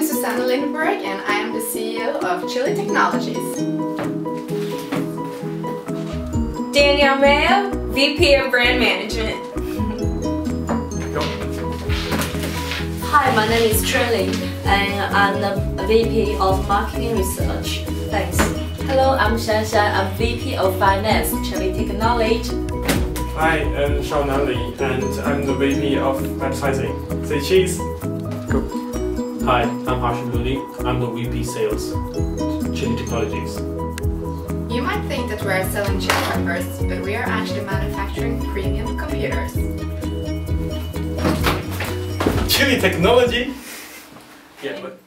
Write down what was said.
is Susanna Lindberg and I am the CEO of Chilli Technologies. Danielle Mayo, VP of Brand Management. Hi, my name is Chilli and I'm the VP of Marketing Research. Thanks. Hello, I'm Shanshan. I'm VP of Finance, Chilli Technology. Hi, I'm Shaonan Li and I'm the VP of Advertising. Say cheese. Cool. Hi, I'm Hashim Mooney. I'm the VP Sales, Chilli Technologies. You might think that we are selling chili peppers, but we are actually manufacturing premium computers. Chilli Technology? Yeah, but